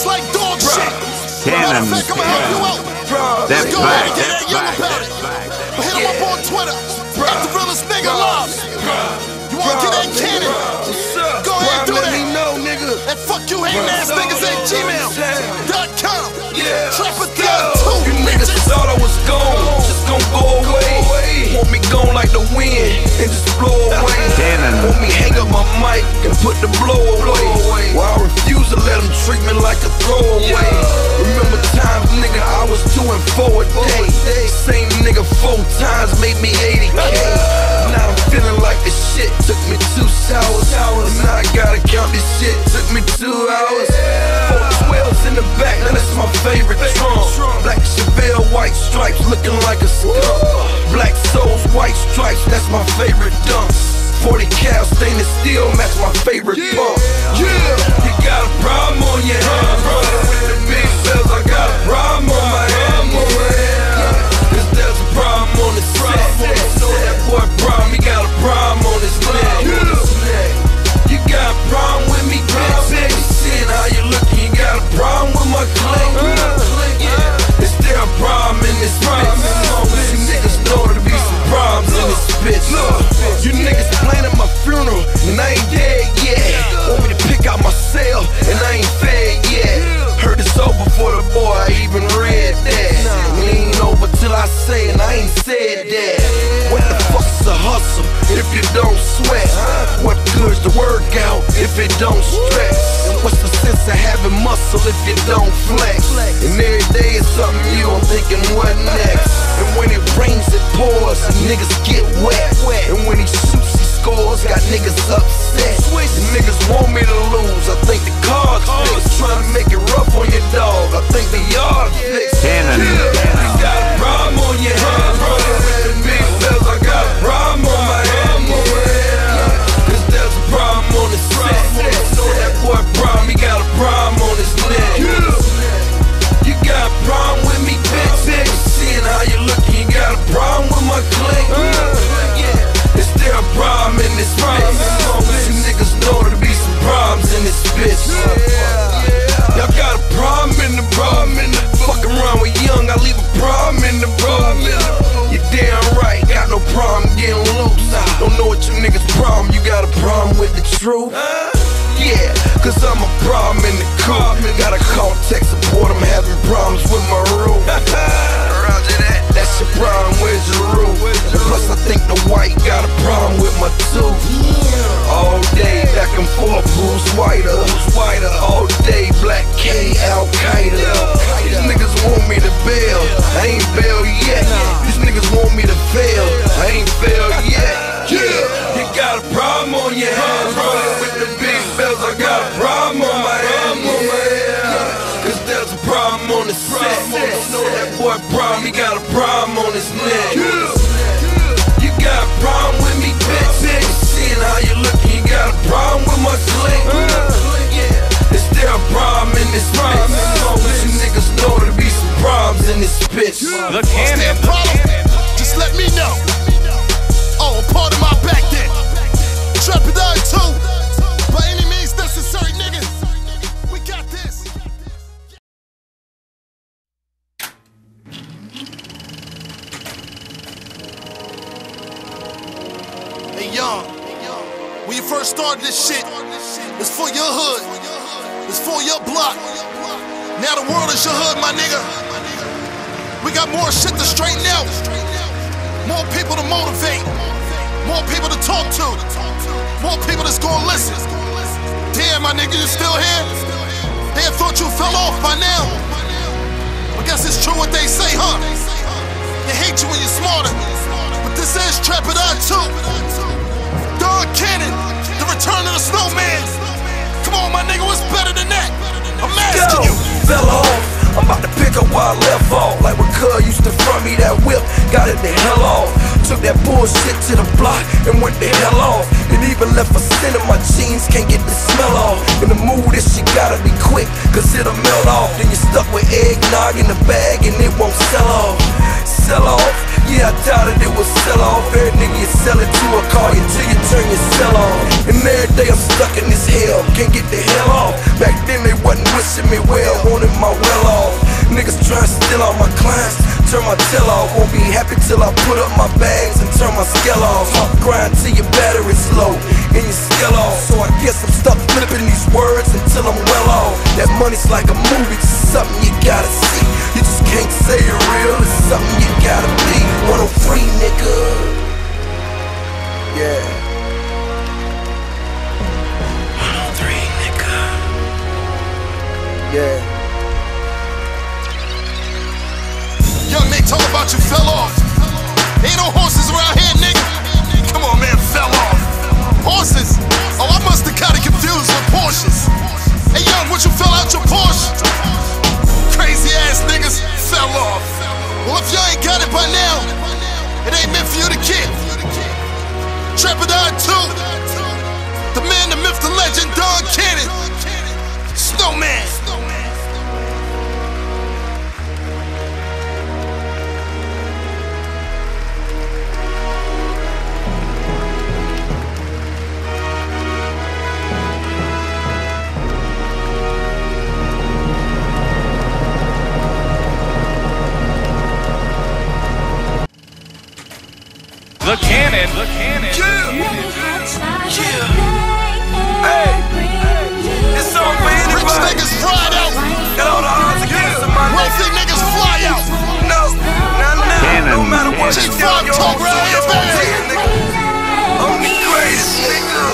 niggas like dog shit. Cannon. Matter of fact, I'ma help you out. That's Go ahead and back. get that young about it. But hit him up on Twitter. At the realest nigga alive. You wanna get that cannon? Go ahead and do that. And fuck you hating ass niggas at gmail.com. Trap it down too. You niggas thought I was gone, just gon' go away. Want me gone like the wind and just blow away. Want me hang up my mic and put the blow away. While I refuse to let them treat me like a throwaway. Remember times, nigga, I was doing 4 a day. Same nigga 4 times made me 80K. Now I'm feeling like the shit took me 2 showers. Now I gotta count this shit, took me 2 hours. 4 12s in the back, now that's my favorite drum. Black Chevelle, white stripes, looking like a skunk. Black Souls, white stripes, that's my favorite dunk. 40 cal, stainless steel, match my favorite pump. You got a problem on your hands, brother. With the big bells, I got a problem on my hands. Cause there's a problem on the set. Know that boy problem, he got a problem on his neck. You got a problem with me, bitch. Seeing how you looking, you got a problem with my clique. Is there a problem in this bitch? You niggas know there be some problems in this bitch. You niggas planning my funeral and I ain't dead yet. Want me to pick out my cell and I ain't fed yet. Heard it's over for the boy, I even read that. It ain't over till I say and I ain't said that. What the fuck's a hustle if you don't sweat? What good's the workout if it don't stretch? And what's the sense of having muscle if you don't flex? And every day is something new, I'm thinking what next? And when it rains it pours, niggas get wet. And when he shoots he scores, got niggas upset. And niggas want me to lose, I think the cards fixed. Trying to make it rough on your dog, I think the yard fixed. You got a problem on your hands, brother. With the big bells, I got a problem on my hands. Cause there's a problem on the set. Know that boy problem, he got a problem on his neck. You got a problem with me, bitch. Seeing how you looking, you got a problem with my clique. Is there a problem in this bitch? You niggas know there be some problems in this bitch. Y'all got a problem in the fuck around with young, I leave a problem in the You damn right, got no problem getting loose. Don't know what you niggas problem, you got a problem with the truth? Yeah, cause I'm a problem in the coop. Gotta call tech support, I'm having problems with my roof. Roger that, that's your problem, where's your roof? And plus I think the white got a problem with my tooth. All day, back and forth, who's whiter? All day, Black K, Al-Qaeda. These niggas want me to bail, I ain't bail yet. These niggas want me to fail, I ain't failed yet. You got a problem on your hands, brother. With the big bells, I got a problem on my hands. Cause there's a problem on the set. Know that boy problem, he got a problem on his neck. You got a problem with me, bitch. Seeing how you looking, you got a problem with my clique. Is there a problem in this bitch? You niggas know there be some problems in this bitch. The cannon problem? Just let me know. Oh, part of my back then. Trap it down too. By any means necessary, nigga. We got this. Hey, young. When you first started this shit, it's for your hood. It's for your block. Now the world is your hood, my nigga. We got more shit to straighten out. More people to motivate. More people to talk to. More people that's gonna listen. Damn, my nigga, you still here? They had thought you fell off by now. I guess it's true what they say, huh? They hate you when you're smarter. But this is Trap It Out too. Don Cannon, the return of the snowman. Come on, my nigga, what's better than that? I'm asking you. Fell off. I'm about to pick up where I left off. Like when Cuz used to front me that whip, got it the hell off. Took that bullshit to the block and went the hell off. It even left a scent in my jeans, can't get the smell off. In the mood, this shit gotta be quick, cause it'll melt off. Then you're stuck with eggnog in the bag and it won't sell off. Sell off? Yeah, I doubted it would sell off. Every nigga you sell it to will call you till you turn your cell off. And every day I'm stuck in this hell, can't get the hell off. Back then they wasn't wishing me well, wanting my well off. Niggas trying to steal all my clients, turn my tail off. Won't be happy till I put up my bags and turn my scale off. Talk grind till your battery's low and your scale off. So I guess I'm stuck flipping these words until I'm well off. That money's like a movie, just something you gotta see. You just can't say it real, it's something you gotta be. 103, nigga. Yeah. 103, nigga. Yeah. Young Nate talk about you fell off. Ain't no horses around here, nigga. Come on, man, fell off. Horses? Oh, I must have got it confused with Porsches. Hey, young, what you fell out your Porsche? Crazy ass niggas fell off. Well, if y'all ain't got it by now, it ain't meant for you to get. Trepidon 2, the man, the myth, the legend, Don Cannon, Snowman. The Cannon. Hey, this song for anybody. Rich niggas ride out. Got all the odds against them, my Wealthy niggas fly out. No matter what you do, G5 you're talk right here, baby. I'm the greatest nigga.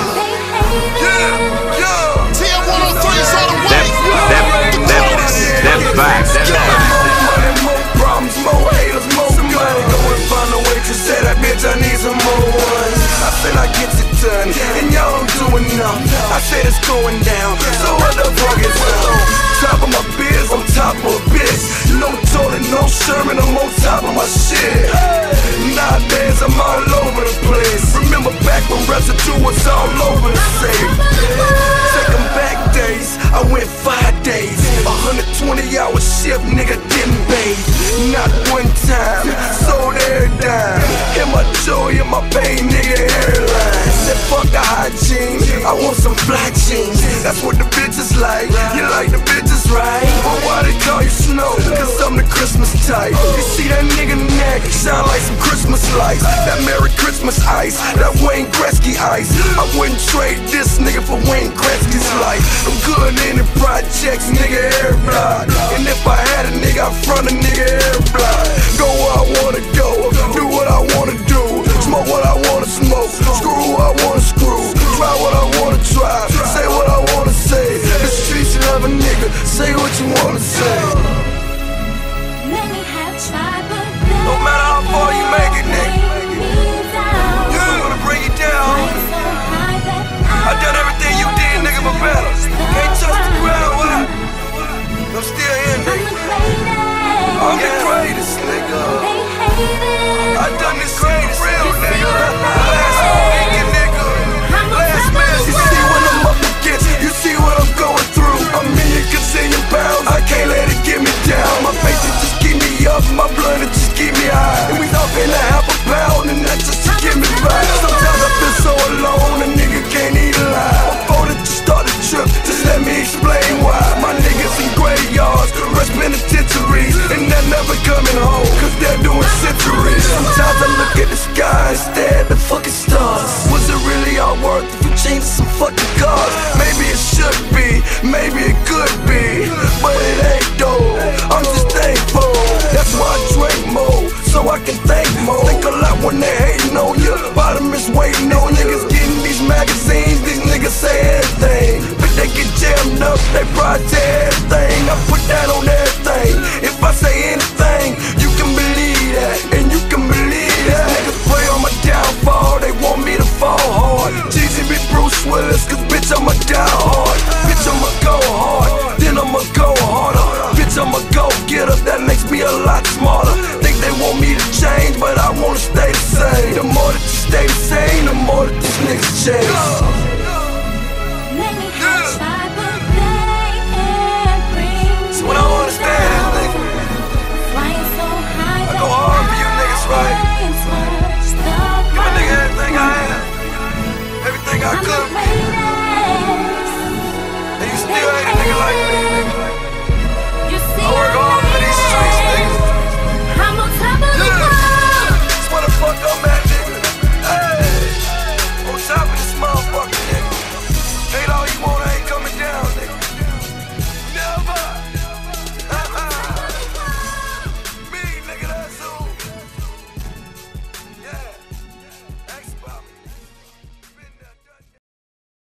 Yeah. TM103 is on the way. Step back. More money, more problems, more haters, more somebody go and find a way to say that bitch I need some more ones. I said I get it done, and y'all don't do enough. I said it's going down, so what the fuck is up? Top of my biz, I'm top of a bitch. No Tony, no Sherman, I'm on top of my shit. Nowadays I'm all over the place. Remember back when residue was all over the safe. Taking back days, I went 5 days, 120-hour shift, nigga didn't bathe. Not one time, sold every dime. And my joy and my pain, nigga, airline. Said fuck the hygiene, I want some fly jeans. That's what the bitches like, you like the bitches, right? But why they call you Snow? Cause I'm the Christmas type. You see that nigga neck, shine like some Christmas lights. That Merry Christmas ice, that Wayne Gretzky ice. I wouldn't trade this nigga for Wayne Gretzky's life. I'm good in the projects, nigga, air block. And if I had a nigga, I'd front a nigga, air block. Go where I wanna go, do what I wanna do.